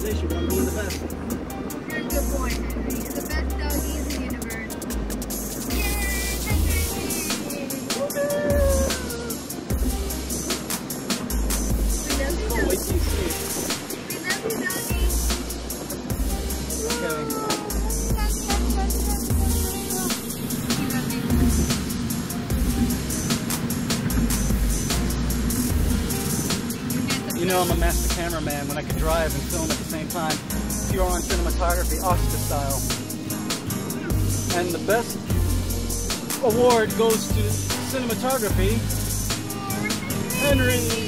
competition from being the best. You're a good boy, Henry. You're the best doggy in the universe. Yay, Henry! We love you, Can't wait doggy. till you see it. We love you, doggy. Okay. You know I'm a master cameraman when I can drive and film at the same time. Pure on cinematography, Oscar style. And the best award goes to cinematography, Henry.